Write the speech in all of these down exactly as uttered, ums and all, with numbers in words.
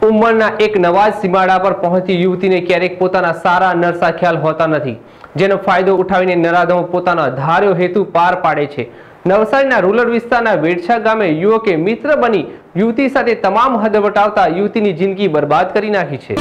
ઉંમરના એક નવા જ સીમાડા પર પહોંચતી યુવતીને ક્યારેક પોતાના સારા નરસા ખ્યાલ હોતા નથી, જેનો ફાયદો ઉઠાવીને નરાધમો પોતાનો ધાર્યો હેતુ પાર પાડે છે। નવસારીના રૂરલ વિસ્તારના વેડછા ગામે યુવકે મિત્ર બની યુવતી સાથે તમામ હદ વટાવતા યુવતીની જિંદગી બરબાદ કરી નાખી છે।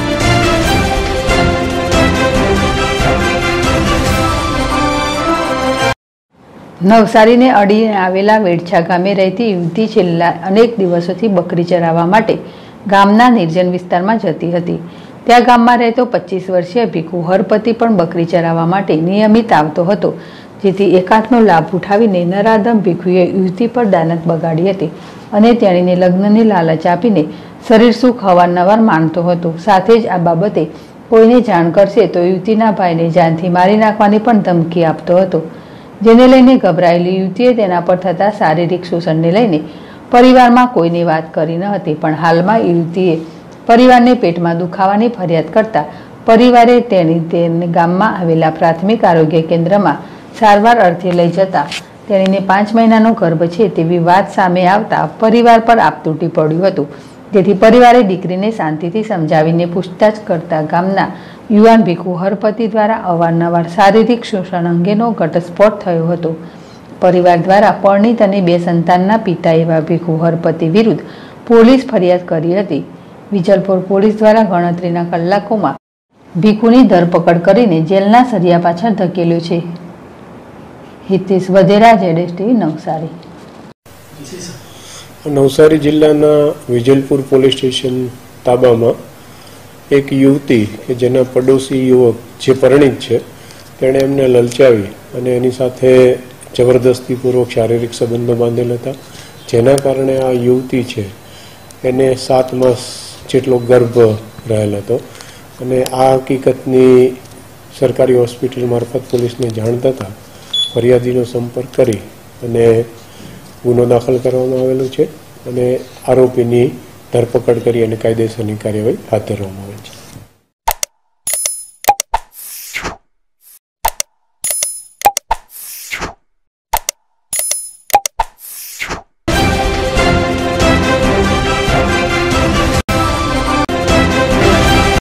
નવસારીને અડીને આવેલા વેડછા ગામે રહેતી યુવતી છેલ્લા અનેક દિવસોથી બકરી ચરાવવા માટે ગામના નિર્જન વિસ્તારમાં જતી હતી। ત્યાં ગામમાં રહેતો પચીસ વર્ષીય ભીખુ હરપતિ પણ બકરી ચરાવવા માટે નિયમિત આવતો હતો, જેથી એકાંતનો લાભ ઉઠાવીને નરાધમ ભીખુએ યુવતી પર દાનત બગાડી હતી અને તેણીને લગ્નની લાલચ આપીને શરીર સુખ અવારનવાર માનતો હતો। સાથે જ આ બાબતે કોઈને જાણ કરશે તો યુવતીના ભાઈને જાનથી મારી નાખવાની પણ ધમકી આપતો હતો, જેને લઈને ગભરાયેલી યુવતીએ તેના પર થતા શારીરિક શોષણને લઈને પરિવારમાં કોઈને વાત કરી ન હતી। પણ હાલમાં યુવતીએ પરિવારને પેટમાં દુખાવાની ફરિયાદ કરતા પરિવારે તેની તેને ગામમાં આવેલા પ્રાથમિક આરોગ્ય કેન્દ્રમાં સારવાર અર્થે લઈ જતા તેણીને પાંચ મહિનાનો ગર્ભ છે તેવી વાત સામે આવતા પરિવાર પર આપ તૂટી પડ્યું હતું, જેથી પરિવારે દીકરીને શાંતિથી સમજાવીને પૂછતાછ કરતા ગામના યુવાન ભીખુ હરપતિ દ્વારા અવારનવાર શારીરિક શોષણ અંગેનો ઘટસ્ફોટ થયો હતો। પરિવાર દ્વારા પરણિત અને બે સંતાનના પિતા એવા ભીખુ હરપતિ વિરુદ્ધ પોલીસ ફરિયાદ કરી હતી। વિજલપુર પોલીસ દ્વારા ગણતરીના કલાકોમાં ભીખુની ધરપકડ કરીને જેલના સળિયા પાછળ ધકેલ્યો છે। હિતેશ વધેરા, જેડેસટીવી, નવસારી। નવસારી જિલ્લાના વિજલપુર પોલીસ સ્ટેશન તાબામાં એક યુવતી કે જેના પડોશી યુવક જે પરિણીત છે તેણે એમને લલચાવી અને એની સાથે જબરદસ્તીપૂર્વક શારીરિક સંબંધો બાંધેલ હતા, જેના કારણે આ યુવતી છે એને સાત માસ જેટલો ગર્ભ રહેલ હતો અને આ હકીકતની સરકારી હોસ્પિટલ મારફત પોલીસને જાણ થતાં ફરિયાદીનો સંપર્ક કરી અને ગુનો દાખલ કરવામાં આવેલો છે અને આરોપીની ધરપકડ કરી અને કાયદેસરની કાર્યવાહી હાથ ધરવામાં